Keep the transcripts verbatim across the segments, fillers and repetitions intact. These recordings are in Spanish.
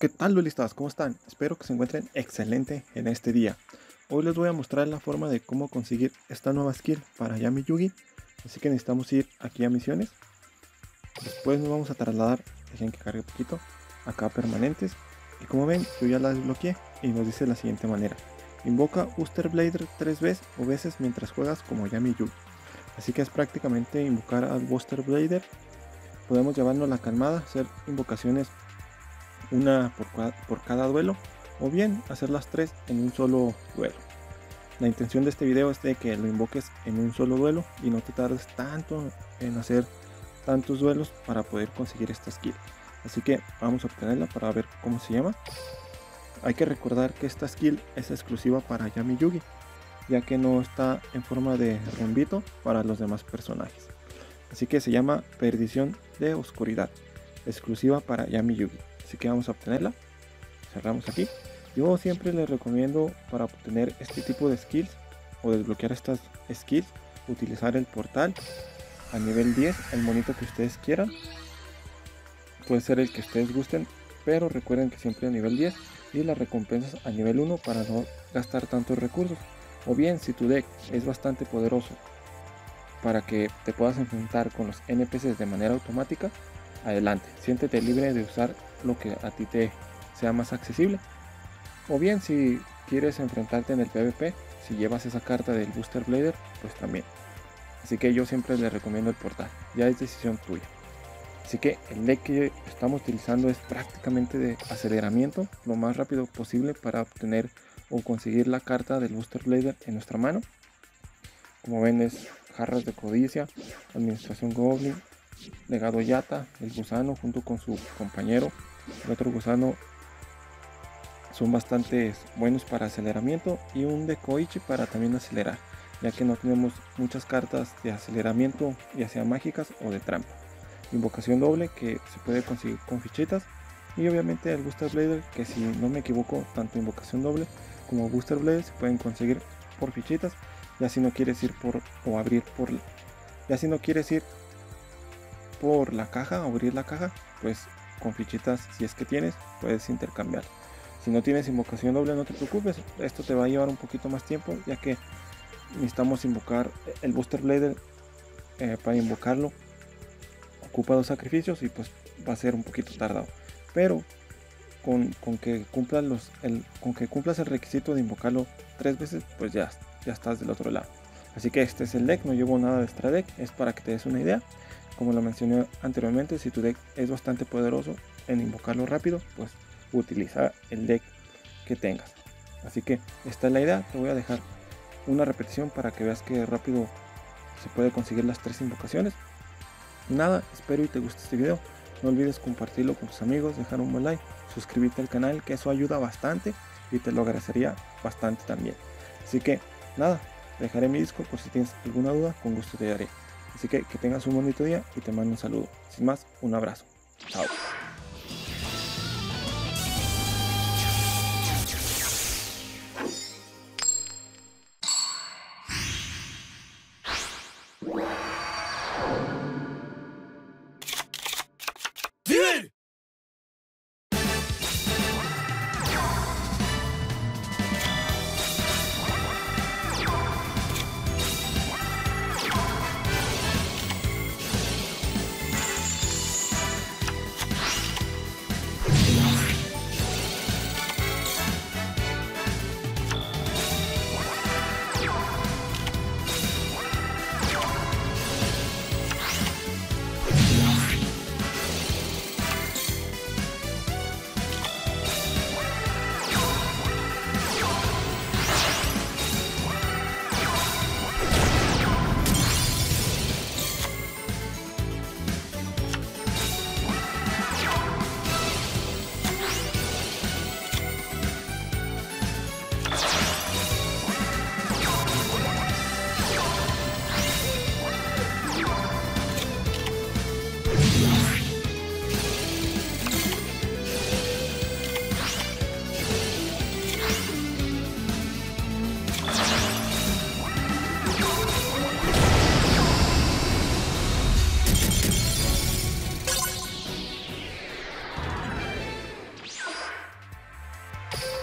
¿Qué tal, duelistas? ¿Cómo están? Espero que se encuentren excelente en este día. Hoy les voy a mostrar la forma de cómo conseguir esta nueva skill para Yami Yugi. Así que necesitamos ir aquí a misiones. Después nos vamos a trasladar, dejen que cargue un poquito, acá a permanentes. Y como ven, yo ya la desbloqueé y nos dice de la siguiente manera. Invoca Buster Blader tres veces o veces mientras juegas como Yami Yugi. Así que es prácticamente invocar al Buster Blader. Podemos llevarnos la calmada, hacer invocaciones una por cada, por cada duelo, o bien hacer las tres en un solo duelo. La intención de este video es de que lo invoques en un solo duelo y no te tardes tanto en hacer tantos duelos para poder conseguir esta skill. Así que vamos a obtenerla para ver cómo se llama. Hay que recordar que esta skill es exclusiva para Yami Yugi, ya que no está en forma de reenvito para los demás personajes. Así que se llama Perdición de Oscuridad, exclusiva para Yami Yugi. Así que vamos a obtenerla. Cerramos aquí. Yo siempre les recomiendo, para obtener este tipo de skills o desbloquear estas skills, utilizar el portal a nivel diez, el monito que ustedes quieran. Puede ser el que ustedes gusten, pero recuerden que siempre a nivel diez, y las recompensas a nivel uno para no gastar tantos recursos. O bien, si tu deck es bastante poderoso para que te puedas enfrentar con los N P Cs de manera automática, adelante, siéntete libre de usar lo que a ti te sea más accesible. O bien, si quieres enfrentarte en el PvP, si llevas esa carta del Buster Blader, pues también. Así que yo siempre les recomiendo el portal, ya es decisión tuya. Así que el deck que estamos utilizando es prácticamente de aceleramiento, lo más rápido posible para obtener o conseguir la carta del Buster Blader en nuestra mano. Como ven, es Jarras de Codicia, Administración Goblin, Legado Yata, el gusano junto con su compañero, el otro gusano, son bastante buenos para aceleramiento, y un de Koichi para también acelerar, ya que no tenemos muchas cartas de aceleramiento, ya sea mágicas o de trampa. Invocación doble, que se puede conseguir con fichitas, y obviamente el Buster Blader, que si no me equivoco, tanto invocación doble como Buster Blader se pueden conseguir por fichitas, ya si no quieres ir por o abrir por ya si no quieres ir por la caja o abrir la caja, pues con fichitas, si es que tienes, puedes intercambiar. Si no tienes invocación doble, no te preocupes, esto te va a llevar un poquito más tiempo, ya que necesitamos invocar el Buster Blader. Eh, para invocarlo ocupa dos sacrificios y pues va a ser un poquito tardado, pero con, con que cumplas los el, con que cumplas el requisito de invocarlo tres veces, pues ya, ya estás del otro lado. Así que este es el deck, no llevo nada de extra deck, es para que te des una idea. Como lo mencioné anteriormente, si tu deck es bastante poderoso en invocarlo rápido, pues utiliza el deck que tengas. Así que esta es la idea. Te voy a dejar una repetición para que veas que rápido se puede conseguir las tres invocaciones. Nada, espero y te guste este video. No olvides compartirlo con tus amigos, dejar un buen like, suscribirte al canal, que eso ayuda bastante y te lo agradecería bastante también. Así que nada, dejaré mi Discord por si tienes alguna duda, con gusto te daré. Así que que tengas un bonito día y te mando un saludo. Sin más, un abrazo. Chao.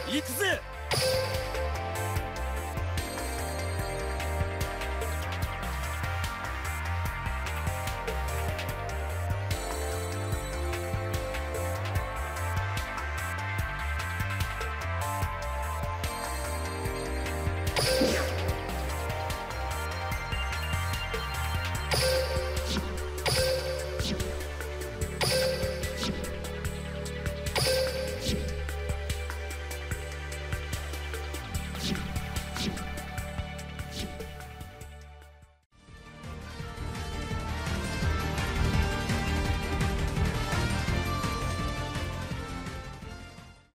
行くぜ。